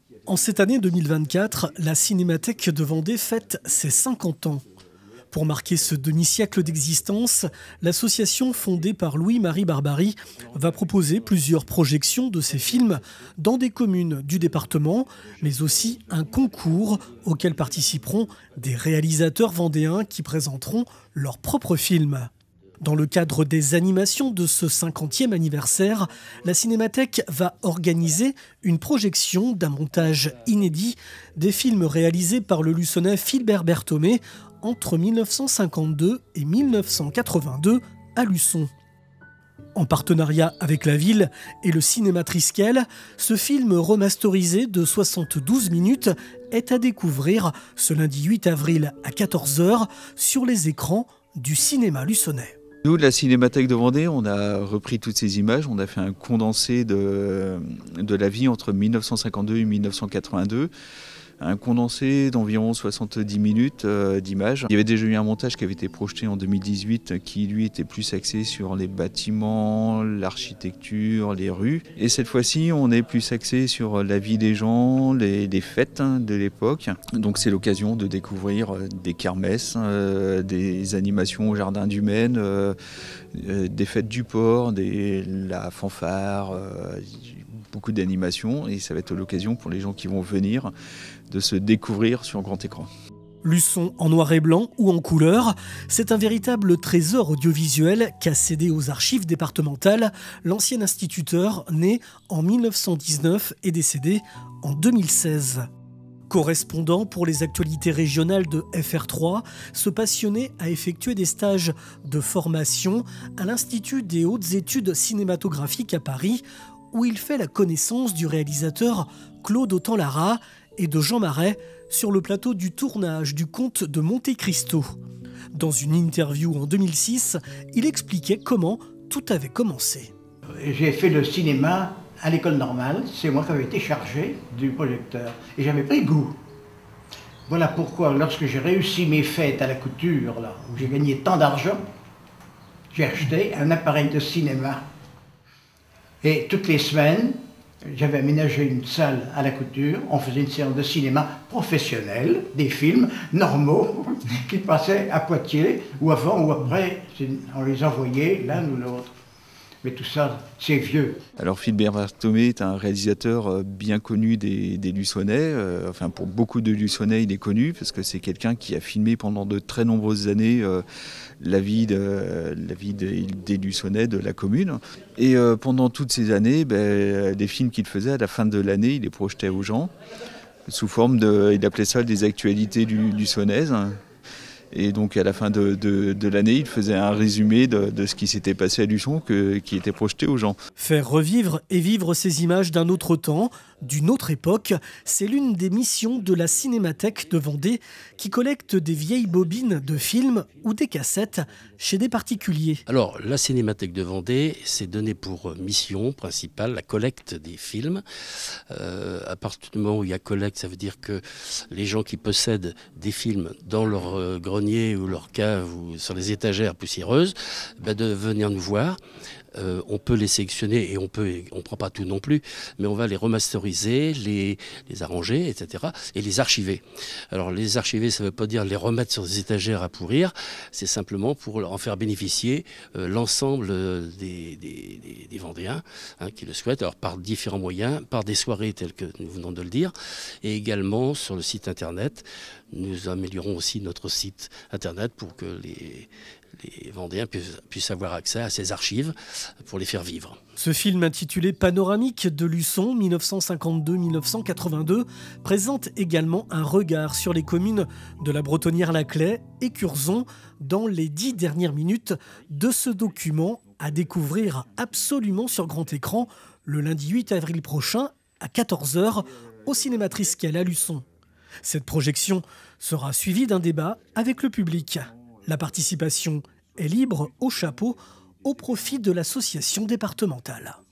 En cette année 2024, la Cinémathèque de Vendée fête ses 50 ans. Pour marquer ce demi-siècle d'existence, l'association fondée par Louis-Marie Barbarie va proposer plusieurs projections de ses films dans des communes du département, mais aussi un concours auquel participeront des réalisateurs vendéens qui présenteront leurs propres films. Dans le cadre des animations de ce 50e anniversaire, la Cinémathèque va organiser une projection d'un montage inédit des films réalisés par le Luçonnais Philbert Berthomé entre 1952 et 1982 à Luçon. En partenariat avec la ville et le cinéma Triskel, ce film remasterisé de 72 minutes est à découvrir ce lundi 8 avril à 14 h sur les écrans du cinéma luçonnais. Nous, de la Cinémathèque de Vendée, on a repris toutes ces images, on a fait un condensé de la vie entre 1952 et 1982. Un condensé d'environ 70 minutes d'images. Il y avait déjà eu un montage qui avait été projeté en 2018 qui lui était plus axé sur les bâtiments, l'architecture, les rues. Et cette fois-ci, on est plus axé sur la vie des gens, les fêtes de l'époque. Donc c'est l'occasion de découvrir des kermesses, des animations au jardin du Maine, des fêtes du port, la fanfare, beaucoup d'animations. Et ça va être l'occasion pour les gens qui vont venir de se découvrir sur grand écran. Luçon en noir et blanc ou en couleur, c'est un véritable trésor audiovisuel qu'a cédé aux archives départementales l'ancien instituteur né en 1919 et décédé en 2016. Correspondant pour les actualités régionales de FR3, ce passionné a effectué des stages de formation à l'Institut des hautes études cinématographiques à Paris, où il fait la connaissance du réalisateur Claude Autant-Lara et de Jean Marais sur le plateau du tournage du Comte de Monte Cristo. Dans une interview en 2006, il expliquait comment tout avait commencé. J'ai fait le cinéma à l'école normale, c'est moi qui avais été chargé du projecteur et j'avais pris goût. Voilà pourquoi lorsque j'ai réussi mes fêtes à la couture, là, où j'ai gagné tant d'argent, j'ai acheté un appareil de cinéma. Et toutes les semaines, j'avais aménagé une salle à la couture, on faisait une séance de cinéma professionnelle, des films normaux qui passaient à Poitiers, ou avant ou après, on les envoyait l'un ou l'autre. Mais tout ça, c'est vieux. Alors Philbert Berthomé est un réalisateur bien connu des Luçonnais. Enfin, pour beaucoup de Luçonnais, il est connu parce que c'est quelqu'un qui a filmé pendant de très nombreuses années la vie des Luçonnais, de la commune. Et pendant toutes ces années, les films qu'il faisait, à la fin de l'année, il les projetait aux gens sous forme il appelait ça des actualités luçonnaises. Et donc à la fin de l'année, il faisait un résumé de ce qui s'était passé à Luçon qui était projeté aux gens. Faire revivre et vivre ces images d'un autre temps, d'une autre époque, c'est l'une des missions de la Cinémathèque de Vendée qui collecte des vieilles bobines de films ou des cassettes chez des particuliers. Alors la Cinémathèque de Vendée s'est donné pour mission principale la collecte des films. À partir du moment où il y a collecte, ça veut dire que les gens qui possèdent des films dans leur grenier ou leur cave ou sur les étagères poussiéreuses, de venir nous voir. On peut les sélectionner et on prend pas tout non plus, mais on va les remasteriser, les arranger, etc. et les archiver. Alors les archiver, ça veut pas dire les remettre sur des étagères à pourrir, c'est simplement pour en faire bénéficier l'ensemble des Vendéens qui le souhaitent, alors par différents moyens, par des soirées telles que nous venons de le dire, et également sur le site internet. Nous améliorons aussi notre site internet pour que les Vendéens puissent avoir accès à ces archives pour les faire vivre. Ce film intitulé Panoramique de Luçon 1952-1982 présente également un regard sur les communes de la Bretonnière-Laclais et Curzon dans les 10 dernières minutes de ce document à découvrir absolument sur grand écran le lundi 8 avril prochain à 14 h au cinéma Triskel à Luçon. Cette projection sera suivie d'un débat avec le public. La participation est libre au chapeau au profit de l'association départementale.